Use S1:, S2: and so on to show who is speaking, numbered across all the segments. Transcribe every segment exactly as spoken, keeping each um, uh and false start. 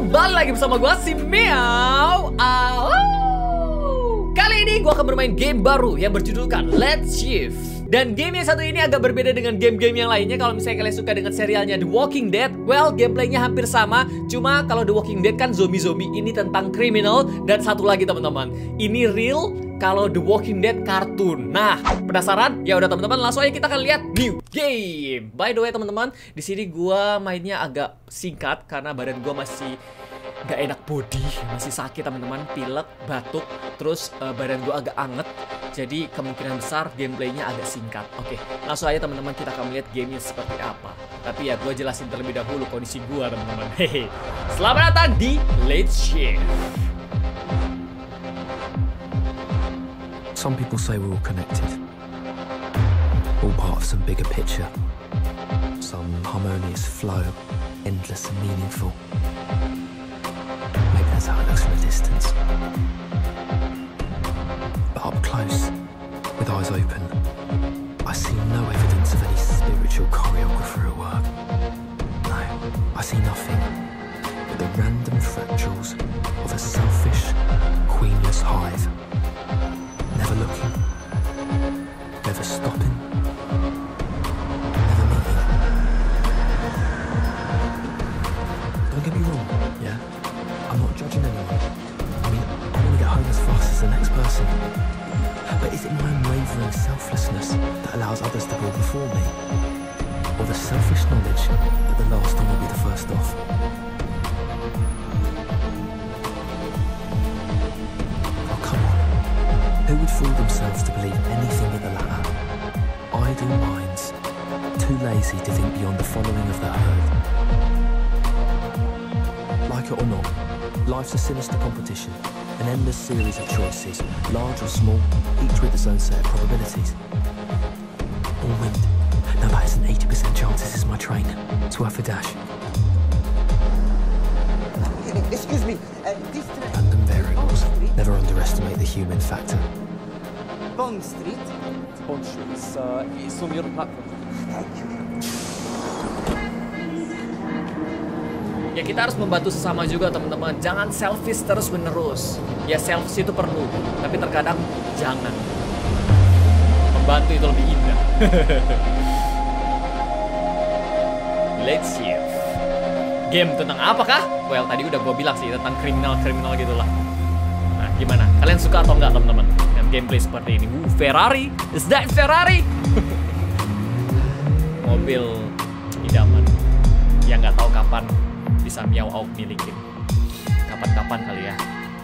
S1: kembali lagi bersama gue si Meow. Kali ini gue akan bermain game baru yang berjudulkan Let's Shift. Dan game yang satu ini agak berbeda dengan game-game yang lainnya. Kalau misalnya kalian suka dengan serialnya The Walking Dead, well, gameplaynya hampir sama. Cuma kalau The Walking Dead kan zombie-zombie, ini tentang kriminal. Dan satu lagi teman-teman, ini real. Kalau The Walking Dead kartun. Nah, penasaran? Ya udah teman-teman, langsung aja kita akan lihat new game. By the way teman-teman, di sini gua mainnya agak singkat karena badan gua masih gak enak body, masih sakit teman-teman, pilek, batuk, terus uh, badan gua agak anget. Jadi kemungkinan besar gameplaynya agak singkat. Oke, langsung aja teman-teman, kita akan melihat gamenya seperti apa. Tapi ya gua jelasin terlebih dahulu kondisi gua teman-teman. Hehe. Selamat datang di Let's Shift.
S2: Some people say we're all connected, all part of some bigger picture, some harmonious flow, endless and meaningful. Maybe that's how it looks from a distance. But up close, with eyes open, I see no evidence of any spiritual choreographer at work. No, I see nothing but the random fractals of a selfish, queenless hive. Never looking, never stopping, never meeting. Don't get me wrong, yeah? I'm not judging anyone. I mean, I want to get home as fast as the next person. But is it my unwavering selflessness that allows others to go before me? Or the selfish knowledge that the last one will be the first off? Who would fool themselves to believe anything but the latter? Idle minds, too lazy to think beyond the following of the herd. Like it or not, life's a sinister competition, an endless series of choices, large or small, each with its own set of probabilities. All wind. Now that is an eighty percent chance this is my train. It's worth a dash.
S3: Excuse me, uh, this train...
S2: Random variables. Never underestimate the human factor.
S3: Bond Street.
S4: Bond Street. It's, uh, it's on the other platform.
S3: Thank you.
S1: Ya kita harus membantu sesama juga teman-teman. Jangan selfish terus menerus. Ya selfish itu perlu, tapi terkadang jangan. Membantu itu lebih indah. Let's shift. Game tentang apakah? Well, tadi udah gue bilang sih tentang kriminal-kriminal gitulah. Nah, gimana? Kalian suka atau enggak teman-teman dengan gameplay seperti ini? Uh, Ferrari? Is that Ferrari? Mobil idaman yang nggak tahu kapan bisa Meow Out milikin. Kapan-kapan kali ya.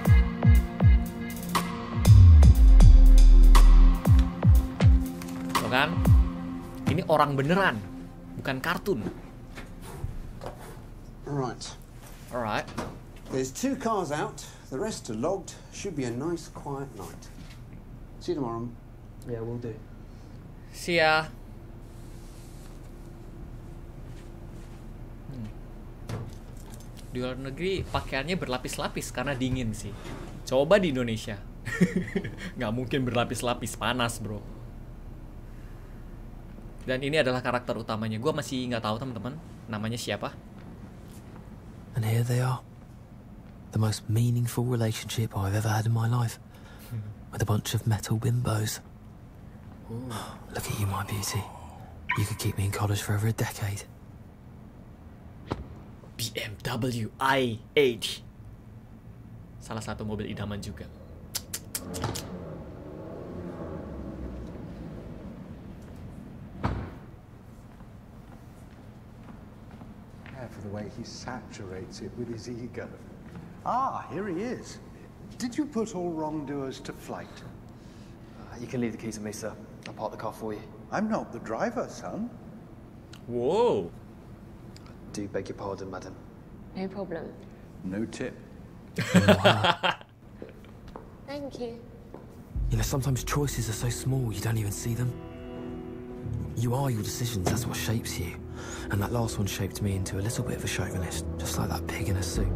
S1: Tuh kan? Ini orang beneran, bukan kartun.
S5: Right.
S1: Alright.
S5: There's two cars out. The rest are logged. Should be a nice, quiet night. See you tomorrow.
S4: Yeah, we'll do.
S1: See ya. Hmm. Di luar negeri pakaiannya berlapis-lapis karena dingin sih. Coba di Indonesia. Nggak mungkin berlapis-lapis, panas bro. Dan ini adalah karakter utamanya. Gue masih nggak tahu teman-teman namanya siapa.
S2: And here they are. The most meaningful relationship I've ever had in my life. With a bunch of metal bimbos. Ooh. Look at you, my beauty. You could keep me in college for over a decade.
S1: B M W i H. Salah satu mobil idaman juga.
S6: For the way he saturates it with his ego. Ah, here he is. Did you put all wrongdoers to flight?
S4: Uh, you can leave the keys to me, sir. I'll park the car for you.
S6: I'm not the driver, son.
S1: Whoa.
S4: Do beg your pardon, madam.
S7: No problem.
S6: No tip.
S7: Thank you.
S2: You know, sometimes choices are so small you don't even see them. You are your decisions, that's what shapes you. And that last one shaped me into a little bit of a chauvinist, just like that pig in a suit.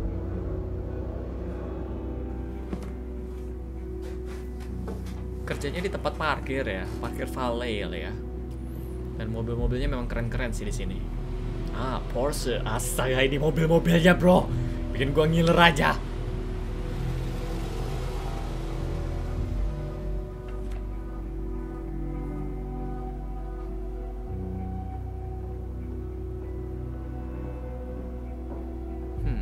S1: Kerjanya di tempat parkir ya, parkir valet ya. Dan mobil-mobilnya memang keren-keren sih di sini. Ah, Porsche. Astaga, ini mobil-mobilnya, bro. Bikin gua ngiler aja. Hmm.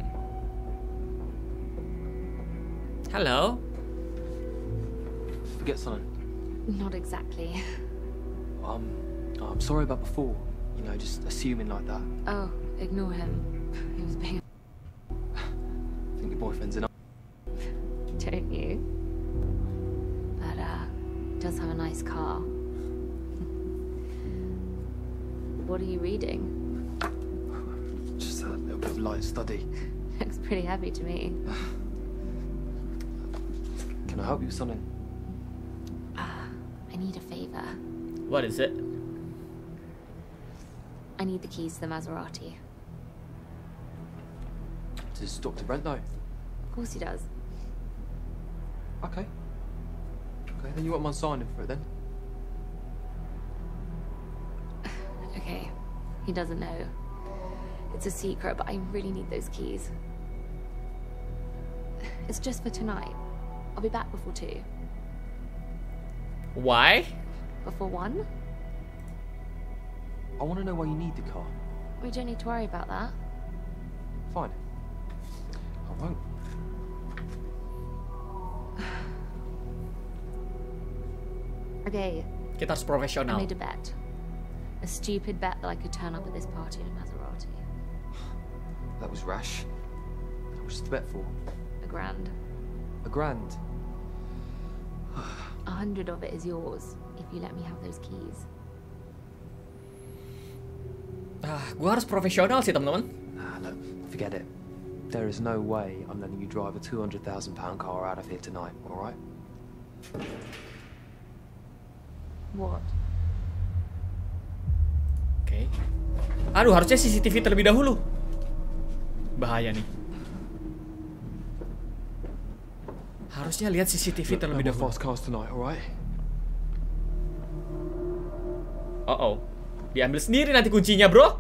S1: Hello.
S4: Forget something.
S7: Not exactly.
S4: Um, I'm sorry about before. You know, just assuming like that.
S7: Oh, ignore him. He was being...
S4: I think your boyfriend's enough.
S7: Don't you? But, uh, does have a nice car. What are you reading?
S4: Just a little bit of light study.
S7: Looks pretty heavy to me.
S4: Can I help you with something?
S7: Ah, I need a favor.
S1: What is it?
S7: I need the keys to the Maserati.
S4: Does Doctor Brent know?
S7: Of course he does.
S4: Okay. Okay, then you want mine signing for it then?
S7: Okay, he doesn't know. It's a secret, but I really need those keys. It's just for tonight. I'll be back before two.
S1: Why?
S7: Before one?
S4: I want to know why you need the car.
S7: We don't need to worry about that.
S4: Fine. I won't.
S7: Okay,
S1: Kita harus
S7: I
S1: profesional.
S7: made a bet. A stupid bet that I could turn up at this party in a Maserati.
S4: That was rash. How much is the bet for?
S7: A grand.
S4: A grand.
S7: A hundred of it is yours, if you let me have those keys.
S1: Ah, gua harus profesional sih teman-teman.
S4: Nah, look, forget it. There is no way I'm letting you drive a two hundred thousand pound car out of here tonight, alright?
S7: What?
S1: Oke. Okay. Aduh, harusnya C C T V terlebih dahulu. Bahaya nih. Harusnya lihat C C T V terlebih
S4: no
S1: dahulu.
S4: fast cars tonight, alright?
S1: Oh oh. Diambil sendiri nanti kuncinya, bro.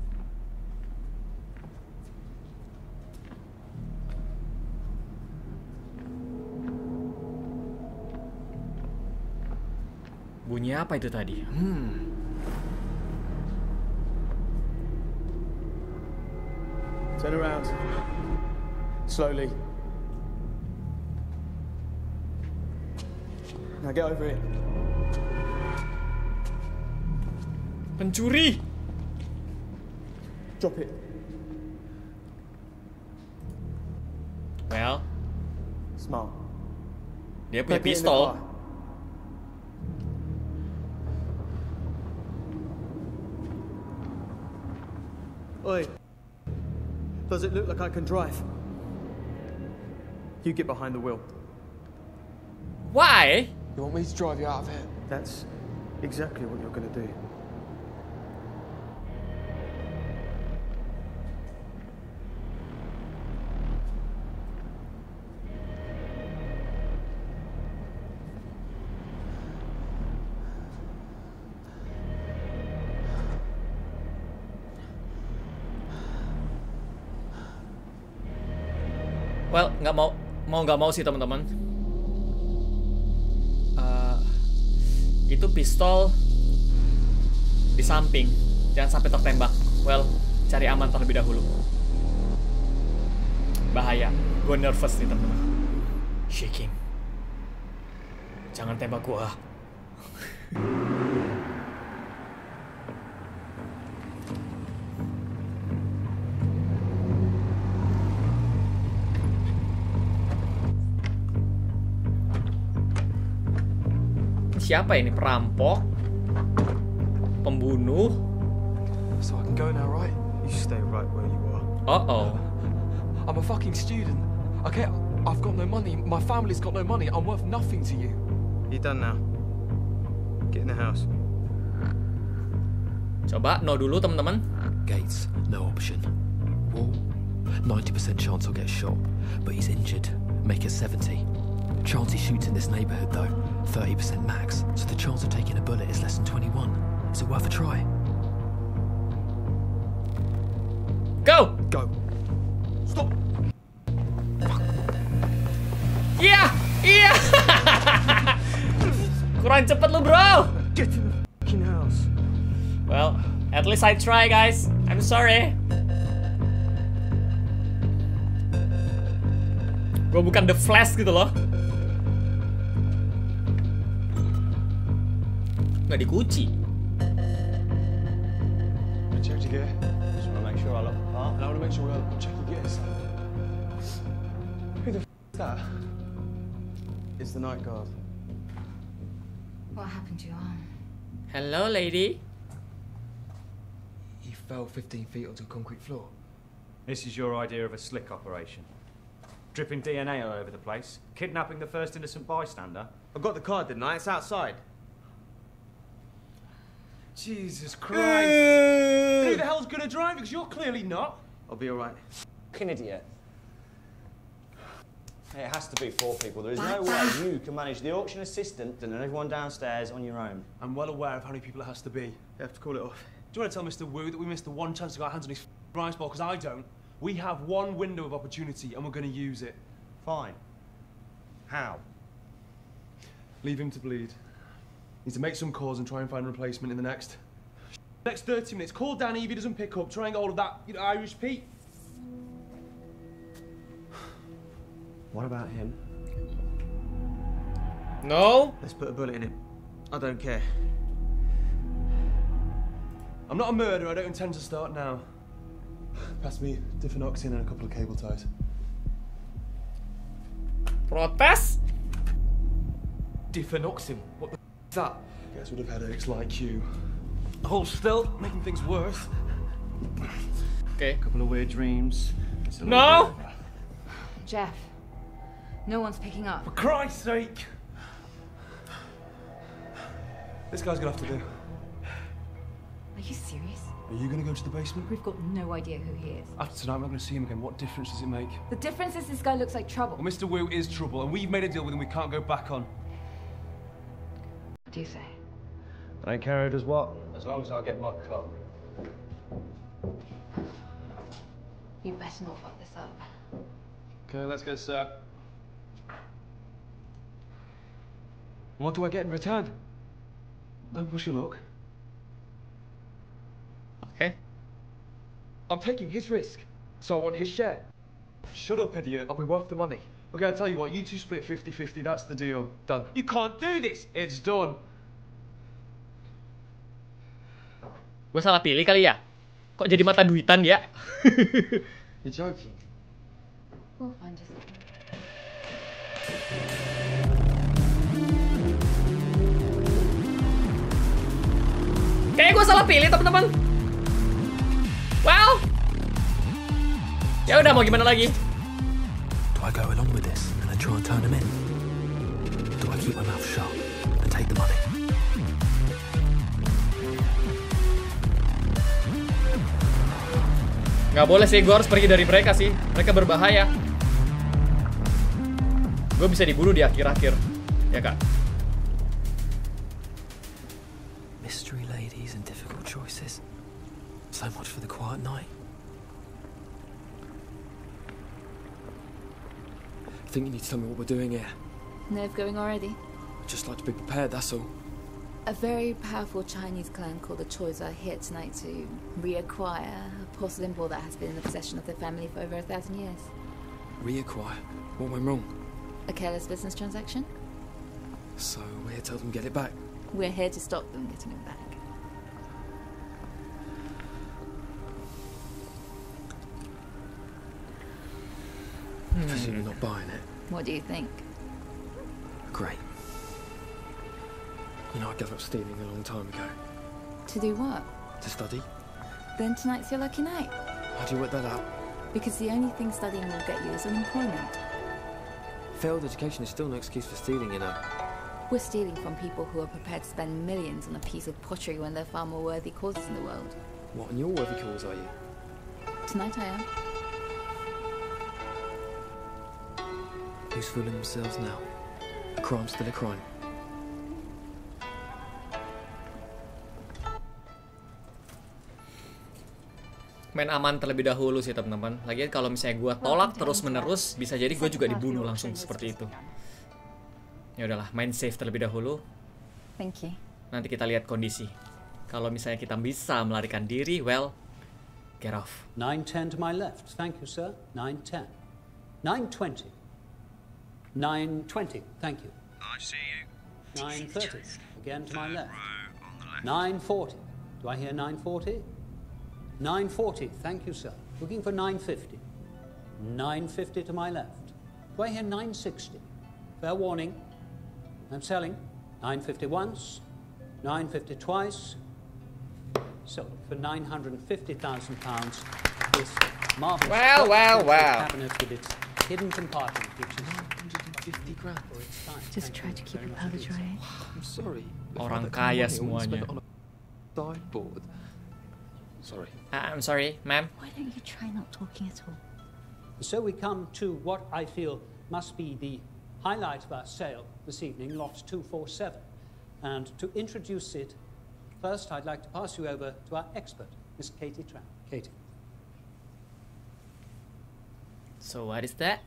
S1: Bunyi apa itu tadi? Hmm.
S8: Turn around. Slowly. Now get over it.
S1: Pencuri.
S8: Drop it.
S1: Well,
S8: Smart.
S1: dia punya
S8: Plug it in the
S1: pistol.
S8: car. Oi. Does it look like I can drive? You get behind the wheel.
S1: Why?
S4: You want me to drive you out of here?
S8: That's exactly what you're gonna do.
S1: Well, nggak mau mau nggak mau sih teman-teman. Uh, itu pistol di samping, jangan sampai tertembak. Well, cari aman terlebih dahulu. Bahaya, gue nervous nih teman-teman. Shaking. Jangan tembak gua. Siapa ini? Perampok? Pembunuh?
S4: So I can go now, right?
S8: You stay right where you are.
S1: Uh-oh.
S4: I'm a fucking student. Okay, I've got no money. My family's got no money. I'm worth nothing to you.
S8: You done now. Get in the house.
S1: Coba no dulu teman-teman.
S2: Gates, no option. Wall, ninety percent chance I'll get shot, but he's injured. Make it seventy. Chance he shoots in this neighborhood though, thirty percent max, so the chance of taking a bullet is less than twenty-one. Is it worth a try?
S1: Go!
S4: Go. Stop.
S1: Kurang cepet lu, bro.
S2: Get in the fucking house.
S1: Well, at least I try, guys. I'm sorry. Gue bukan The Flash gitu loh. Nggak dikunci.
S6: Check your gear.
S9: Just want to make sure I look the part.
S6: I want to make sure we're check your gears. Who the f is that?
S9: It's the night guard.
S7: What happened to your arm?
S1: Hello, lady.
S2: He fell fifteen feet onto a concrete floor.
S9: This is your idea of a slick operation. Dripping D N A all over the place. Kidnapping the first innocent bystander.
S8: I got the card, didn't I? It's outside.
S6: Jesus Christ. Who the hell's gonna drive? Because you're clearly not.
S8: I'll be all right.
S9: Fucking idiot. Hey, it has to be four people. There is no way you can manage the auction assistant and everyone downstairs on your own.
S6: I'm well aware of how many people it has to be.
S8: You have to call it off.
S6: Do you want to tell Mister Wu that we missed the one chance to get our hands on his rice ball? Because I don't. We have one window of opportunity and we're going to use it.
S9: Fine. How?
S6: Leave him to bleed. Need to make some calls and try and find a replacement in the next... next thirty minutes. Call Danny if he doesn't pick up. Try and get hold of that, you know, Irish Pete.
S8: What about him?
S1: No.
S8: Let's put a bullet in him. I don't care.
S6: I'm not a murderer. I don't intend to start now. Pass me Diffenoxin and a couple of cable ties.
S1: Protes?
S2: Diffenoxin? What the f is that?
S6: Guess would have headaches like you.
S2: Hold still, making things worse.
S1: Okay.
S9: A couple of weird dreams.
S1: No.
S7: Jeff, no one's picking up.
S2: For Christ's sake!
S6: This guy's gonna have to do.
S7: Are you serious?
S6: Are you gonna go to the basement?
S7: We've got no idea who he is.
S6: After tonight, I'm not gonna see him again. What difference does it make?
S7: The difference is this guy looks like trouble.
S6: Well, Mister Wu is trouble, and we've made a deal with him we can't go back on.
S7: What do you say?
S9: I don't care who does what, as long as I get my cut.
S7: You better not fuck this up.
S6: Okay, let's go, sir.
S2: What do I get in return?
S6: Don't push your luck.
S1: Okay.
S2: I'm taking his risk, so I want his share.
S6: Shut up, idiot.
S2: I'll be worth the money.
S6: Okay, I'll tell you what, you two split fifty fifty, that's the deal.
S2: Done.
S6: You can't do this! It's done.
S1: Gue salah pilih kali ya? Kok jadi mata duitan ya?
S2: You're joking.
S7: We'll find you something.
S1: Kayak gue salah pilih, teman-teman. Well, ya udah, mau gimana lagi?
S2: Do I go along with this and then try and turn him in? Do I keep my mouth shut and take the money?
S1: Nggak boleh sih, gue harus pergi dari mereka sih. Mereka berbahaya. Gue bisa dibunuh di akhir-akhir, ya kak?
S2: Mystery ladies and difficult choices. So much for the quiet night. I think you need to tell me what we're doing here.
S7: Nerve going already?
S2: I'd just like to be prepared, that's all.
S7: A very powerful Chinese clan called the Choi's are here tonight to reacquire a porcelain ball that has been in the possession of their family for over a thousand years.
S2: Reacquire? What went wrong?
S7: A careless business transaction?
S2: So we're here to help them get it back.
S7: We're here to stop them getting it back.
S2: I presume you're not buying it.
S7: What do you think?
S2: Great. You know, I gave up stealing a long time ago.
S7: To do what?
S2: To study?
S7: Then tonight's your lucky night.
S2: How do you work that out?
S7: Because the only thing studying will get you is unemployment.
S2: Failed education is still no excuse for stealing, you know.
S7: We're stealing from people who are prepared to spend millions on a piece of pottery when there are far more worthy causes in the world.
S2: What, and your worthy cause are you?
S7: Tonight I am.
S2: Who's fooling themselves now? A crime's still a crime.
S1: Main aman terlebih dahulu sih, teman-teman. Lagian kalau misalnya gue tolak terus-menerus, bisa jadi gue juga dibunuh langsung seperti itu. Ya udahlah, main safe terlebih dahulu.
S7: Thank you.
S1: Nanti kita lihat kondisi. Kalau misalnya kita bisa melarikan diri, well, get off.
S10: nine ten to my left. Thank you, sir. nine ten. nine twenty. nine twenty. Thank you.
S11: I see you.
S10: nine thirty. Again to my left. nine forty. Do I hear nine forty? nine forty. Thank you, sir. Looking for nine fifty. nine fifty to my left. Do I hear nine sixty? Fair warning. I'm selling. nine fifty once. nine fifty twice. So, for nine hundred fifty thousand pounds, this marvelous
S1: Wow, wow, wow.
S10: cabinet with its hidden compartment, which is
S4: nine hundred fifty grand.
S10: for its time.
S7: Just try to keep your powder dry.
S4: I'm sorry. If I
S1: Orang
S4: had that
S1: kaya
S4: money, I wouldn't spend
S1: semuanya.
S4: it on a sideboard. Sorry.
S1: Uh, I'm sorry, ma'am.
S7: Why don't you try not talking at all?
S10: So we come to what I feel must be the highlight of our sale this evening, lot two forty-seven. And to introduce it, first I'd like to pass you over to our expert, Miss Katie Tran. Katie.
S1: So what is that?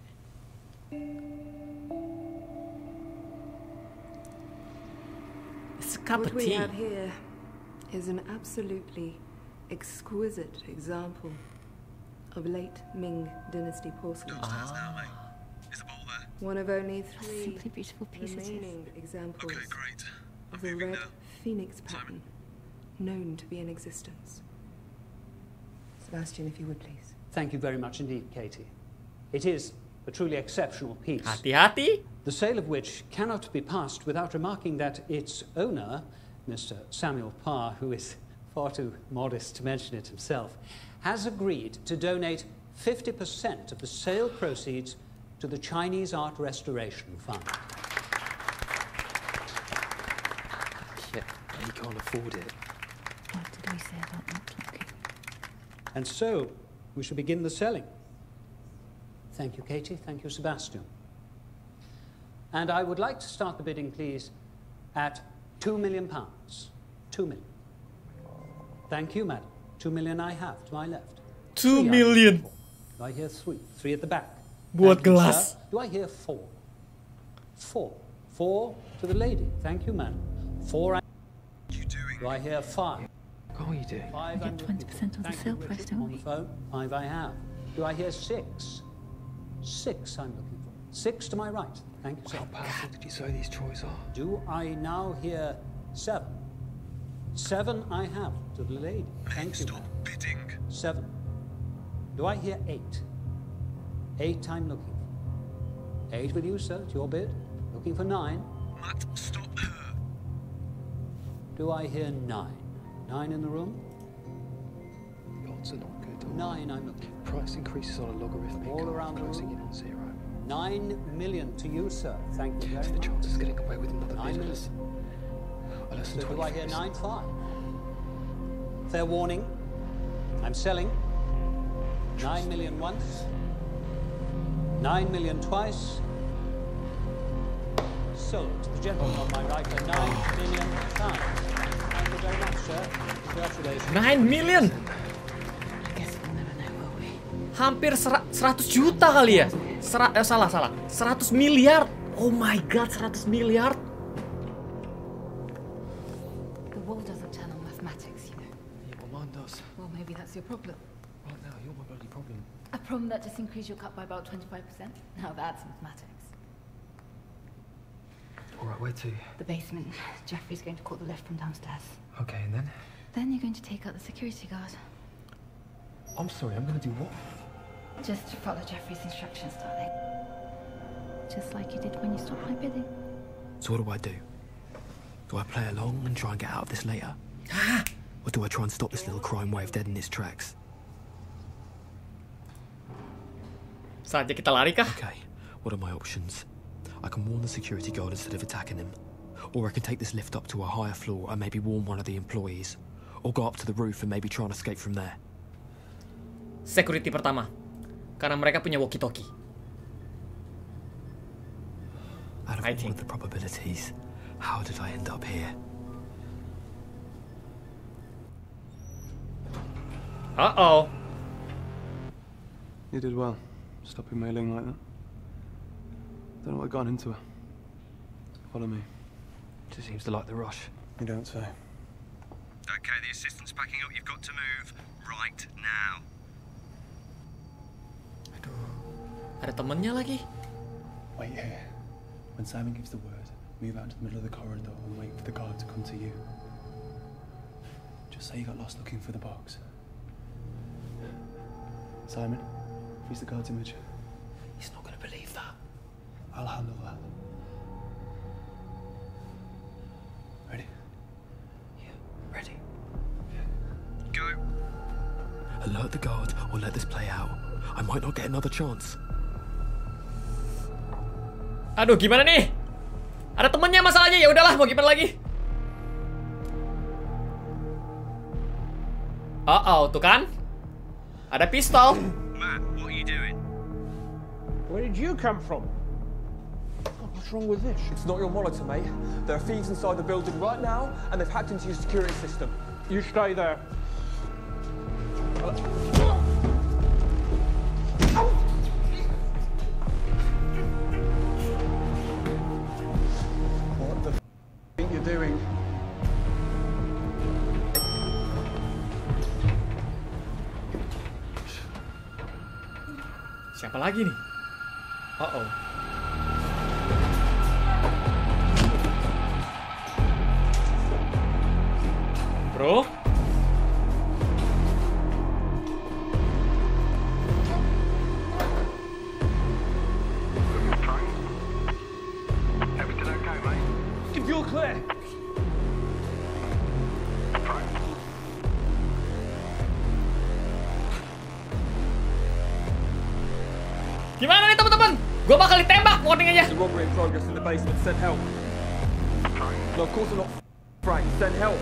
S1: It's a cup
S12: What
S1: of
S12: we
S1: tea.
S12: have here is an absolutely exquisite example of late Ming Dynasty porcelain.
S1: Ah.
S12: One of only three
S7: simply beautiful piece it is.
S12: remaining examples of the red phoenix pattern known to be in existence. Sebastian, if you would please.
S10: Thank you very much indeed, Katie. It is a truly exceptional piece.
S1: Hati-hati.
S10: The sale of which cannot be passed without remarking that its owner, Mister Samuel Parr, who is far too modest to mention it himself, has agreed to donate fifty percent of the sale proceeds to the Chinese Art Restoration Fund.
S4: Shit, he can't afford it.
S7: What did we say about not looking?
S10: And so, we shall begin the selling. Thank you, Katie. Thank you, Sebastian. And I would like to start the bidding, please, at two million pounds. Two million. Thank you, madam. Two million I have to my left.
S1: Two
S10: Three I
S1: million.
S10: hear. Do I hear three? Three at the back.
S1: Buat
S10: Thank you,
S1: gelas.
S10: sir. Do I hear four? Four. Four to the lady. Thank you, madam. Four. I Do I hear five?
S4: What are you doing?
S10: Five.
S7: We get
S10: I'm looking
S7: twenty percent
S10: for.
S7: of the
S10: Thank
S7: sale
S10: you,
S7: price,
S10: Richard,
S7: don't
S10: on
S7: we?
S10: the phone. Five I have. Do I hear six? Six I'm looking for. Six to my right. Thank you, sir.
S4: How powerful did you say these toys are?
S10: Do I now hear seven? Seven I have to the lady. Thank you. Stop bidding. Seven. Do I hear eight? Eight I'm looking for. Eight with you, sir. It's your bid. Looking for nine.
S11: Matt, stop her.
S10: Do I hear nine? Nine in the room?
S4: The odds are not good.
S10: Nine I'm looking for.
S4: Price increases on a logarithmic
S10: All around the
S4: closing
S10: room.
S4: in on zero.
S10: Nine million to you, sir. Thank you very
S4: The
S10: much.
S4: chances of getting away with another
S10: Nine
S4: bid are
S10: million.
S4: less, are less than
S10: So do I
S4: twenty
S10: hear
S4: percent.
S10: nine five? Fair warning. I'm selling. Nine million once. Nine million twice. Sold to the gentleman on my right for nine million pounds. Thank you very much, sir. Congratulations.
S1: nine million.
S7: I guess we'll never know, will we?
S1: Hampir sera- seratus juta kali ya. Sera eh, salah salah. seratus miliar. Oh my god, seratus miliar.
S7: The wall doesn't turn on mathematics, you know.
S4: Yeah, well, mine does.
S7: Well, maybe that's your problem.
S4: Right now, you're my bloody problem.
S7: A problem that just increased your cut by about twenty-five percent? Now that's mathematics.
S4: All right, where to?
S7: The basement. Jeffrey's going to call the lift from downstairs.
S4: Okay, and then?
S7: Then you're going to take out the security guard.
S4: I'm sorry, I'm gonna do what?
S7: Just follow Jeffrey's instructions, darling. Just like you did when you stopped my bidding.
S2: So what do I do? Do I play along and try and get out of this later? Or do I try and stop this little crime wave dead in its tracks?
S1: Saatnya kita lari kah?
S2: Okay, what are my options? I can warn the security guard instead of attacking him. Or I can take this lift up to a higher floor and maybe warn one of the employees. Or go up to the roof and maybe try and escape from there.
S1: Security pertama. Karena mereka punya walkie-talkie.
S2: Out of
S1: I
S2: all
S1: think.
S2: of the probabilities, how did I end up here?
S1: Uh-oh.
S6: You did well, stopping Mei Ling like that. Don't know what got into her. Follow me.
S2: Just seems to like the rush.
S6: You don't say.
S11: Okay, the assistant's packing up. You've got to move right now.
S1: Ada temennya lagi.
S6: Wait here. When Simon gives the word, move out to the middle of the corridor and wait for the guard to come to you. Just say you got lost looking for the box. Simon, freeze the guard's image.
S1: He's not gonna believe that.
S6: I'll handle that. Ready?
S2: Yeah, ready.
S11: Go.
S2: Alert the guard or let this play out. I might not get another chance.
S1: Aduh, gimana nih? Ada temennya masalahnya. Ya udahlah, mau gimana lagi? Oh, oh, tuh kan? Ada pistol.
S11: Matt, what are you doing?
S13: Where did you come from? Oh, what's wrong with this?
S14: It's not your monitor, mate. There are thieves inside the building right now, and they've hacked into your security system.
S13: You stay there.
S14: What the f*** think you're doing?
S1: Siapa lagi nih? Uh oh. Bro?
S11: Everything okay, mate?
S14: If you're clear.
S1: Gimana nih teman-teman? Gue bakal ditembak, warning aja.
S14: There's a robbery in progress in the basement. Send help. No, of course I'm not Frank. Send help.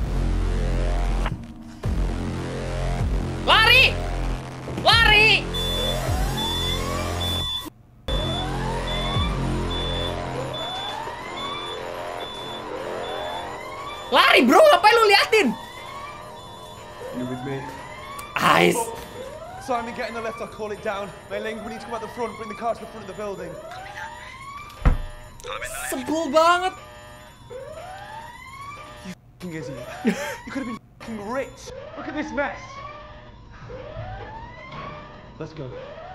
S1: Lari! Lari! Lari bro, ngapain lu liatin?
S6: You with me?
S1: Ice.
S6: Simon, get in the left. I'll call it down. Mei Ling, we need to come out the front. Bring the car to the front of the building.
S1: Sebel banget.
S6: You f***ing idiot. You could have been f***ing rich. Look at this mess. Let's go.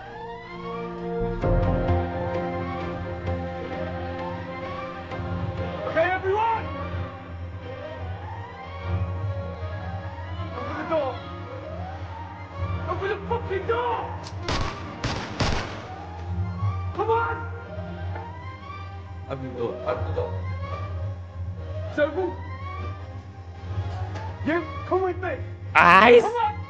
S6: Okay, everyone! Open the door! Open the fucking door! Come on! Open the door. Open the door. It's open. You, come with me.
S1: Ice.
S6: Come on.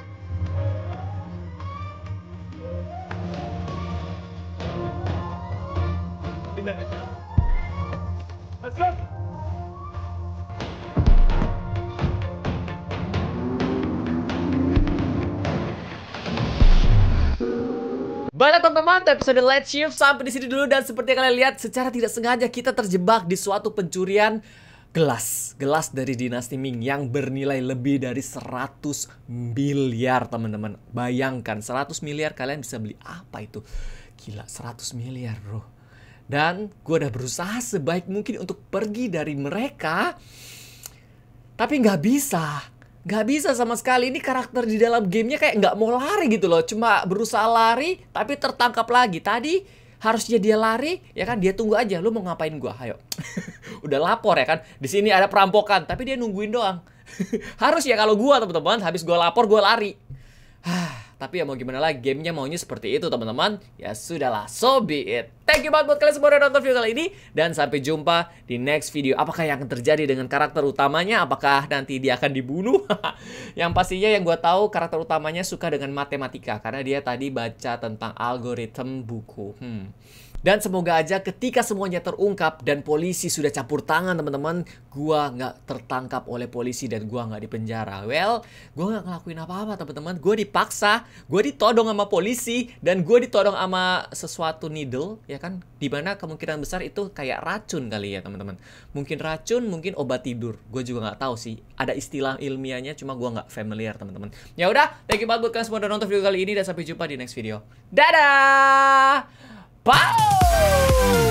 S6: In there. Let's go.
S1: Baiklah teman-teman, episode Let's Shift sampai di sini dulu, dan seperti yang kalian lihat, secara tidak sengaja kita terjebak di suatu pencurian gelas. Gelas dari dinasti Ming yang bernilai lebih dari seratus miliar, teman-teman. Bayangkan, seratus miliar kalian bisa beli apa itu? Gila, seratus miliar, bro. Dan gue udah berusaha sebaik mungkin untuk pergi dari mereka, tapi nggak bisa. Gak bisa sama sekali. Ini karakter di dalam gamenya kayak nggak mau lari gitu loh. Cuma berusaha lari tapi tertangkap lagi. Tadi harusnya dia lari, ya kan, dia tunggu aja. Lu mau ngapain gua? Ayo. Udah lapor ya kan. Di sini ada perampokan, tapi dia nungguin doang. Harus ya kalau gua, teman-teman, habis gua lapor gua lari. Tapi ya mau gimana lagi, gamenya maunya seperti itu, teman-teman. Ya sudahlah, so be it. Thank you banget buat kalian semua udah nonton video kali ini, dan sampai jumpa di next video. Apakah yang akan terjadi dengan karakter utamanya? Apakah nanti dia akan dibunuh? Yang pastinya yang gue tahu, karakter utamanya suka dengan matematika, karena dia tadi baca tentang algoritma buku. Hmm. Dan semoga aja ketika semuanya terungkap dan polisi sudah campur tangan, teman-teman, gua nggak tertangkap oleh polisi dan gua nggak dipenjara. Well, gua nggak ngelakuin apa-apa, teman-teman. Gua dipaksa, gua ditodong sama polisi, dan gua ditodong sama sesuatu needle, ya kan? Dimana kemungkinan besar itu kayak racun kali ya, teman-teman. Mungkin racun, mungkin obat tidur. Gua juga nggak tahu sih. Ada istilah ilmiahnya, cuma gua nggak familiar, teman-teman. Ya udah, thank you banget buat kalian semua udah nonton video kali ini, dan sampai jumpa di next video. Dadah! Bye!